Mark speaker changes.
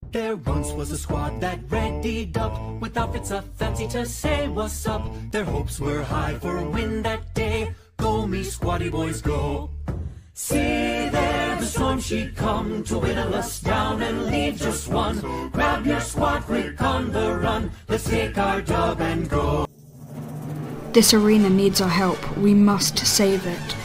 Speaker 1: There once was a squad that readied up, with outfits a fancy to say what's up. Their hopes were high for a win that day. Go me squaddy boys go. See there, the storm she'd come to whittle us down and leave just one. Grab your squad quick on the run, let's take our dub and go.
Speaker 2: This arena needs our help. We must save it.